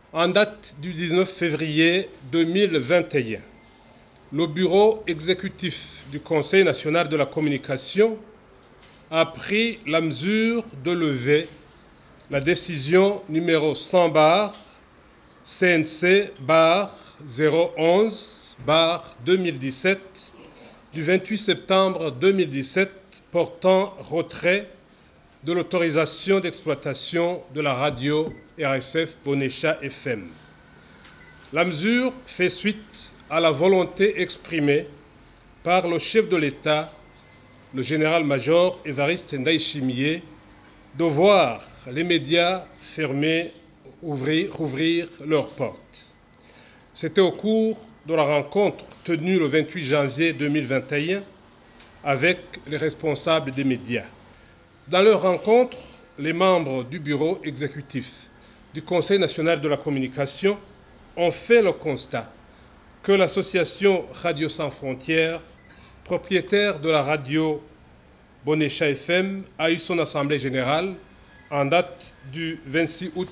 En date du 19 février 2021, le bureau exécutif du Conseil national de la communication a pris la mesure de lever la décision numéro 100 CNC 011 2017 du 28 septembre 2017 portant retrait de l'autorisation d'exploitation de la radio RSF Bonécha FM. La mesure fait suite à la volonté exprimée par le chef de l'État, le général-major Évariste Ndayishimiye, de voir les médias fermés rouvrir leurs portes. C'était au cours de la rencontre tenue le 28 janvier 2021 avec les responsables des médias. Dans leur rencontre, les membres du bureau exécutif du Conseil national de la communication ont fait le constat que l'association Radio Sans Frontières, propriétaire de la radio Bonécha FM, a eu son assemblée générale en date du 26 août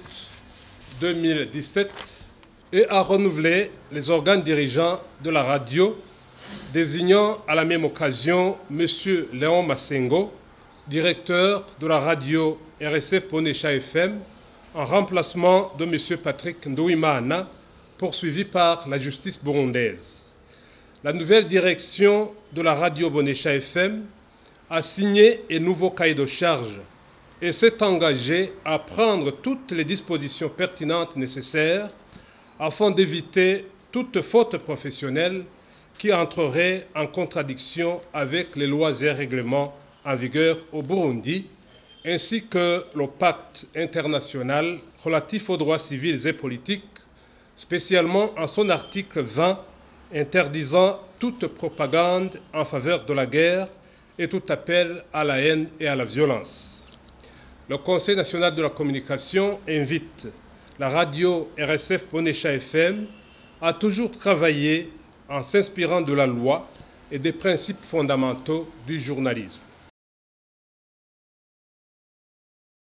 2017 et a renouvelé les organes dirigeants de la radio, désignant à la même occasion M. Léon Massengo, directeur de la radio RSF Bonécha FM, en remplacement de M. Patrick Ndouimana, poursuivi par la justice burundaise. La nouvelle direction de la radio Bonécha FM a signé un nouveau cahier de charge et s'est engagée à prendre toutes les dispositions pertinentes nécessaires afin d'éviter toute faute professionnelle qui entrerait en contradiction avec les lois et règlements en vigueur au Burundi, ainsi que le pacte international relatif aux droits civils et politiques, spécialement en son article 20, interdisant toute propagande en faveur de la guerre et tout appel à la haine et à la violence. Le Conseil national de la communication invite la radio RSF Bonécha FM à toujours travailler en s'inspirant de la loi et des principes fondamentaux du journalisme.